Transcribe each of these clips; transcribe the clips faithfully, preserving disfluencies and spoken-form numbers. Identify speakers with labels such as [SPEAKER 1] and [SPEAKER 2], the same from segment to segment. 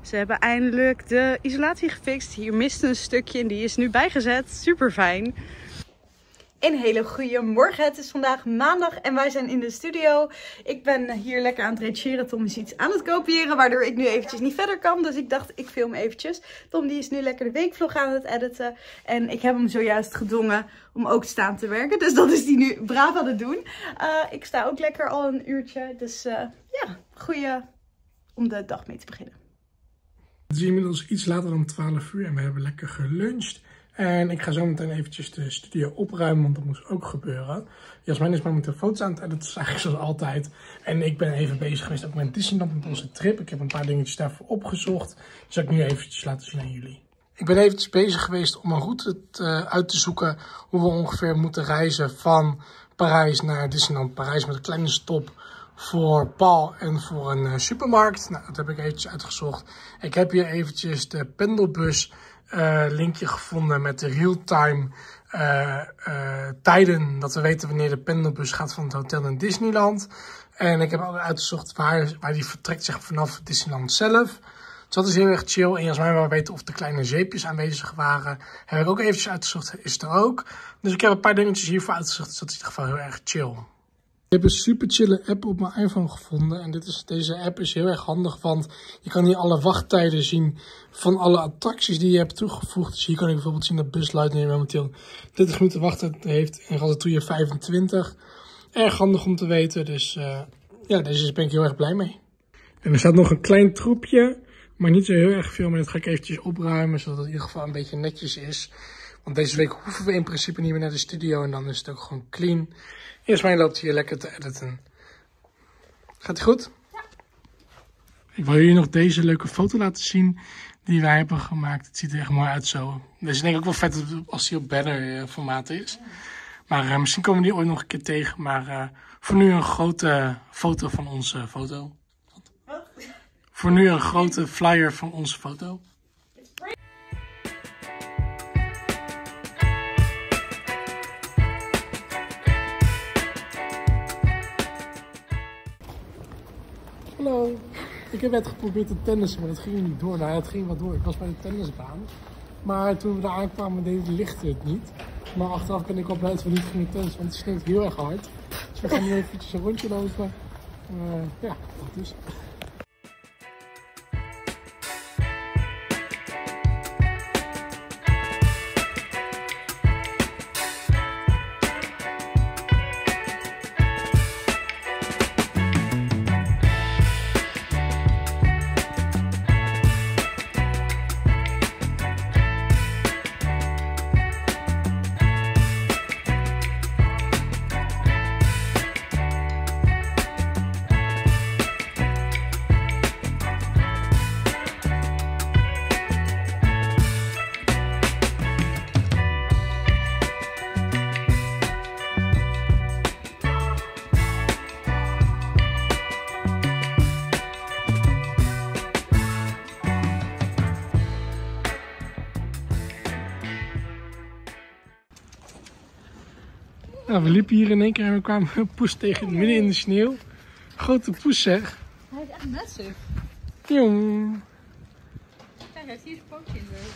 [SPEAKER 1] Ze hebben eindelijk de isolatie gefixt. Hier miste een stukje en die is nu bijgezet. Super fijn. Een hele goede morgen. Het is vandaag maandag en wij zijn in de studio. Ik ben hier lekker aan het redigeren. Tom is iets aan het kopiëren, waardoor ik nu eventjes niet verder kan. Dus ik dacht, ik film eventjes. Tom die is nu lekker de weekvlog aan het editen. En ik heb hem zojuist gedwongen om ook staan te werken. Dus dat is hij nu braaf aan het doen. Uh, ik sta ook lekker al een uurtje. Dus uh, ja, goeie om de dag mee te beginnen.
[SPEAKER 2] Het is inmiddels iets later dan twaalf uur en we hebben lekker geluncht. En ik ga zo meteen eventjes de studio opruimen, want dat moet ook gebeuren. Jasmijn is momenteel foto's aan het editen, dat is eigenlijk zoals altijd. En ik ben even bezig geweest ook met Disneyland, met onze trip. Ik heb een paar dingetjes daarvoor opgezocht. Die zal ik nu eventjes laten zien aan jullie. Ik ben eventjes bezig geweest om een route te, uit te zoeken hoe we ongeveer moeten reizen van Parijs naar Disneyland Parijs. Met een kleine stop voor Paul en voor een uh, supermarkt. Nou, dat heb ik eventjes uitgezocht. Ik heb hier eventjes de pendelbus Uh, linkje gevonden met de real-time uh, uh, tijden, dat we weten wanneer de pendelbus gaat van het hotel naar Disneyland. En ik heb ook uitgezocht waar, waar die vertrekt zeg, vanaf Disneyland zelf. Dus dat is heel erg chill. En als wij wel weten of de kleine zeepjes aanwezig waren, heb ik ook eventjes uitgezocht, is er ook. Dus ik heb een paar dingetjes hiervoor uitgezocht, dus dat is in ieder geval heel erg chill. Ik heb een super chille app op mijn iPhone gevonden en dit is, deze app is heel erg handig, want je kan hier alle wachttijden zien van alle attracties die je hebt toegevoegd. Dus hier kan ik bijvoorbeeld zien dat Buzz Lightyear momenteel dertig minuten wachttijd heeft en Ratatouille vijfentwintig. Erg handig om te weten, dus uh, ja, deze ben ik heel erg blij mee. En er staat nog een klein troepje, maar niet zo heel erg veel, maar dat ga ik eventjes opruimen, zodat het in ieder geval een beetje netjes is. Want deze week hoeven we in principe niet meer naar de studio en dan is het ook gewoon clean. Jasmijn loopt hier lekker te editen. Gaat het goed? Ja. Ik wil jullie nog deze leuke foto laten zien die wij hebben gemaakt. Het ziet er echt mooi uit zo. Deze denk ik ook wel vet als die op banner formaat is. Maar uh, misschien komen we die ooit nog een keer tegen. Maar uh, voor nu een grote foto van onze foto. Wat? Voor nu een grote flyer van onze foto. Hallo, ik heb net geprobeerd te tennissen, maar dat ging niet door. Nou, het ging wel door. Ik was bij de tennisbaan. Maar toen we daar aankwamen, deed de lichten het niet. Maar achteraf ben ik wel blij dat we niet gingen tennissen, want het sneeuwt heel erg hard. Dus we gaan nu eventjes een rondje lopen. Uh, ja, dat is. Nou, we liepen hier in één keer en we kwamen een poes tegen midden in de sneeuw. Grote poes zeg.
[SPEAKER 1] Hij is echt massive.
[SPEAKER 2] Jong.
[SPEAKER 1] Kijk, hij heeft hier zijn pootje in de...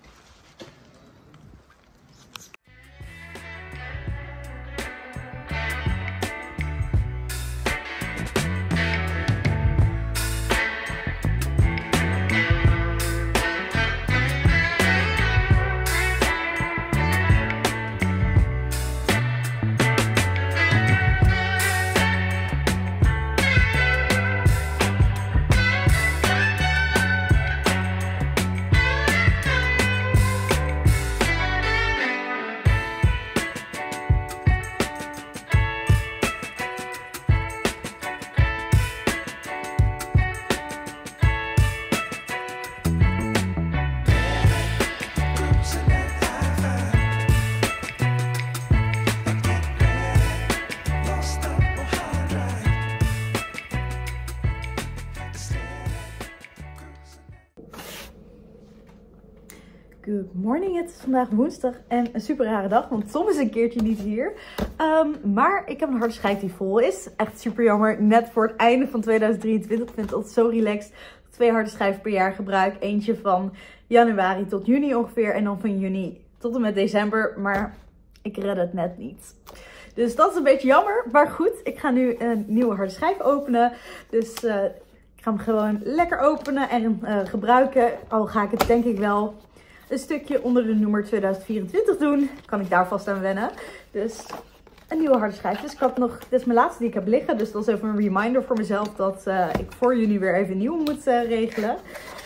[SPEAKER 1] Good morning, het is vandaag woensdag en een super rare dag, want Tom is een keertje niet hier. Um, maar ik heb een harde schijf die vol is. Echt super jammer, net voor het einde van tweeduizend drieëntwintig. Ik vind het altijd zo relaxed twee harde schijven per jaar gebruik. Eentje van januari tot juni ongeveer. En dan van juni tot en met december. Maar ik red het net niet. Dus dat is een beetje jammer. Maar goed, ik ga nu een nieuwe harde schijf openen. Dus uh, ik ga hem gewoon lekker openen en uh, gebruiken. Al ga ik het denk ik wel een stukje onder de noemer tweeduizend vierentwintig doen. Kan ik daar vast aan wennen. Dus een nieuwe harde schijf. Dus ik had nog, dit is mijn laatste die ik heb liggen. Dus dat is even een reminder voor mezelf dat uh, ik voor juni weer even een nieuwe moet uh, regelen.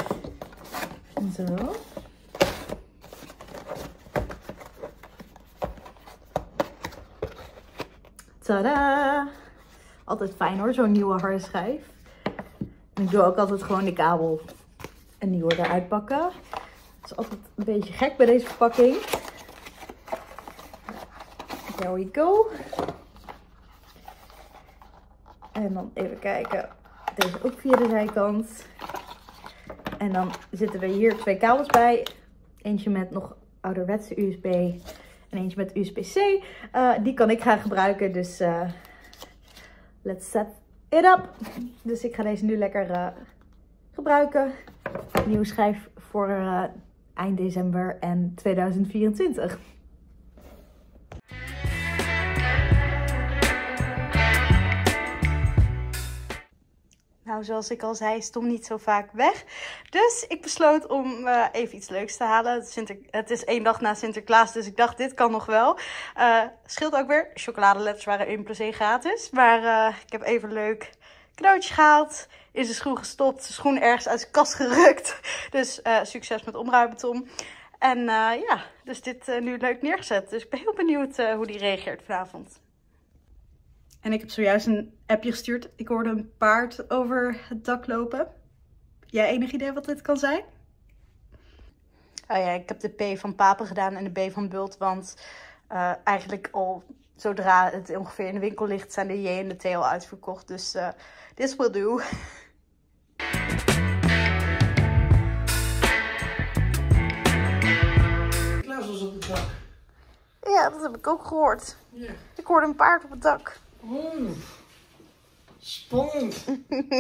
[SPEAKER 1] Zo. Tadaa! Altijd fijn hoor, zo'n nieuwe harde schijf. En ik doe ook altijd gewoon de kabel een nieuwe eruit pakken. Dat is altijd een beetje gek bij deze verpakking. There we go. En dan even kijken. Deze ook via de zijkant. En dan zitten er hier twee kabels bij. Eentje met nog ouderwetse U S B. En eentje met U S B C. Uh, die kan ik gaan gebruiken. Dus uh, let's set it up. Dus ik ga deze nu lekker uh, gebruiken. Nieuwe schijf voor uh, eind december en tweeduizend vierentwintig. Nou, zoals ik al zei, stond niet zo vaak weg. Dus ik besloot om uh, even iets leuks te halen. Sinter... Het is één dag na Sinterklaas, dus ik dacht, dit kan nog wel. Uh, scheelt ook weer. Chocoladeletters waren één plus één gratis. Maar uh, ik heb even een leuk cadeautje gehaald. In zijn schoen gestopt. De schoen ergens uit zijn kast gerukt. Dus uh, succes met omruimen, Tom. En uh, ja, dus dit uh, nu leuk neergezet. Dus ik ben heel benieuwd uh, hoe die reageert vanavond. En ik heb zojuist een appje gestuurd. Ik hoorde een paard over het dak lopen. Jij enig idee wat dit kan zijn? Oh ja, ik heb de P van Papen gedaan en de B van Bult. Want uh, eigenlijk al zodra het ongeveer in de winkel ligt, zijn de J en de T al uitverkocht. Dus uh, this will do.
[SPEAKER 2] Klaas was op het dak.
[SPEAKER 1] Ja, dat heb ik ook gehoord.
[SPEAKER 2] Ja.
[SPEAKER 1] Ik hoorde een paard op het dak.
[SPEAKER 2] Oeh, spannend.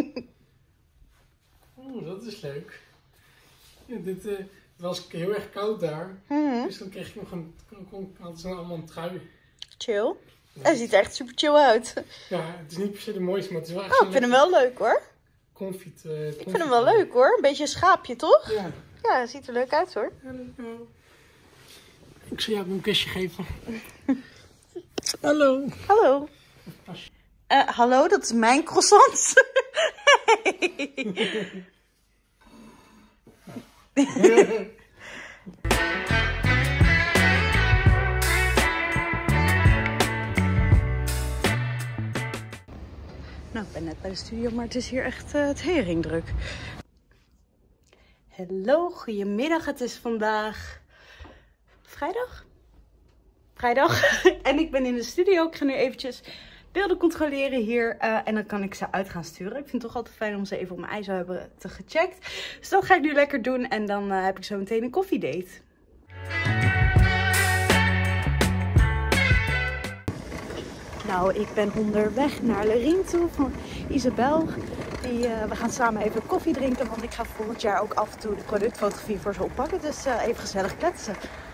[SPEAKER 2] Oeh, dat is leuk. Ja, dit uh, was heel erg koud daar. Mm-hmm. Dus dan kreeg ik nog een, hadden ze allemaal een trui.
[SPEAKER 1] Chill. Ja. Hij ziet er echt super chill uit.
[SPEAKER 2] Ja, het is niet per se de mooiste, maar het is wel echt
[SPEAKER 1] Oh, ik vind hem wel leuk hoor.
[SPEAKER 2] Comfy. Uh,
[SPEAKER 1] ik vind hem wel leuk hoor. Een beetje een schaapje, toch?
[SPEAKER 2] Ja.
[SPEAKER 1] Ja, hij ziet er leuk uit hoor.
[SPEAKER 2] Hallo. Ik zal jou een kusje geven. Hallo.
[SPEAKER 1] Hallo. Uh, hallo, dat is mijn croissant. Hey. Nou, ik ben net bij de studio, maar het is hier echt uh, het heringdruk. Hallo, goedemiddag. Het is vandaag vrijdag. Vrijdag. En ik ben in de studio. Ik ga nu eventjes beelden controleren hier. Uh, en dan kan ik ze uit gaan sturen. Ik vind het toch altijd fijn om ze even op mijn ei zou hebben te gecheckt. Dus dat ga ik nu lekker doen. En dan uh, heb ik zo meteen een koffiedate. Nou, ik ben onderweg naar Lerien toe van Isabel. Die, uh, we gaan samen even koffie drinken. Want ik ga volgend jaar ook af en toe de productfotografie voor ze oppakken. Dus uh, even gezellig kletsen.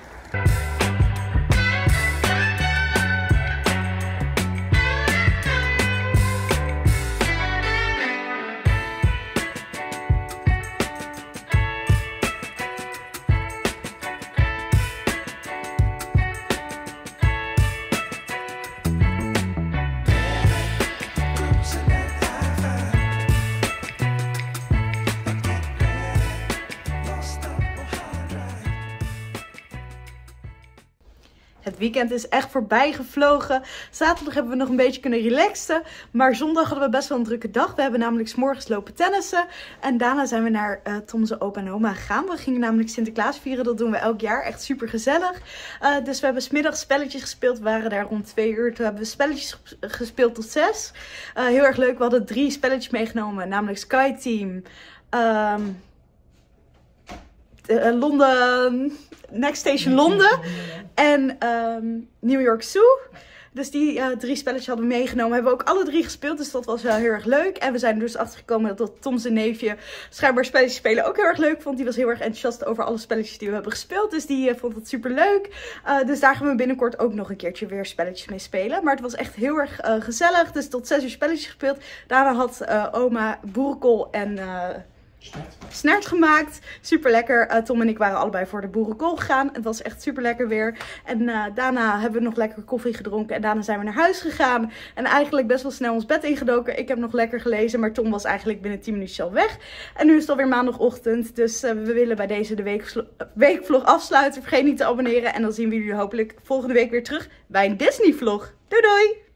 [SPEAKER 1] Het weekend is echt voorbij gevlogen. Zaterdag hebben we nog een beetje kunnen relaxen. Maar zondag hadden we best wel een drukke dag. We hebben namelijk 's morgens lopen tennissen. En daarna zijn we naar uh, Tom's opa en oma gegaan. We gingen namelijk Sinterklaas vieren. Dat doen we elk jaar. Echt super gezellig. Uh, dus we hebben 's middags spelletjes gespeeld. We waren daar rond twee uur. Toen hebben we spelletjes gespeeld tot zes. Uh, heel erg leuk. We hadden drie spelletjes meegenomen. Namelijk Sky Team. Um, Uh, Londen, Next Station Londen en um, New York Zoo. Dus die uh, drie spelletjes hadden we meegenomen. Hebben we ook alle drie gespeeld. Dus dat was wel heel erg leuk. En we zijn er dus achter gekomen dat Tom zijn neefje schijnbaar spelletjes spelen ook heel erg leuk vond. Die was heel erg enthousiast over alle spelletjes die we hebben gespeeld. Dus die uh, vond het super leuk. Uh, dus daar gaan we binnenkort ook nog een keertje weer spelletjes mee spelen. Maar het was echt heel erg uh, gezellig. Dus tot zes uur spelletjes gespeeld. Daarna had uh, oma boerenkool en uh, snert gemaakt. Super lekker. Uh, Tom en ik waren allebei voor de boerenkool gegaan. Het was echt super lekker weer. En uh, daarna hebben we nog lekker koffie gedronken. En daarna zijn we naar huis gegaan. En eigenlijk best wel snel ons bed ingedoken. Ik heb nog lekker gelezen. Maar Tom was eigenlijk binnen tien minuten al weg. En nu is het alweer maandagochtend. Dus uh, we willen bij deze de weekvlog, weekvlog afsluiten. Vergeet niet te abonneren. En dan zien we jullie hopelijk volgende week weer terug bij een Disney vlog. Doei doei!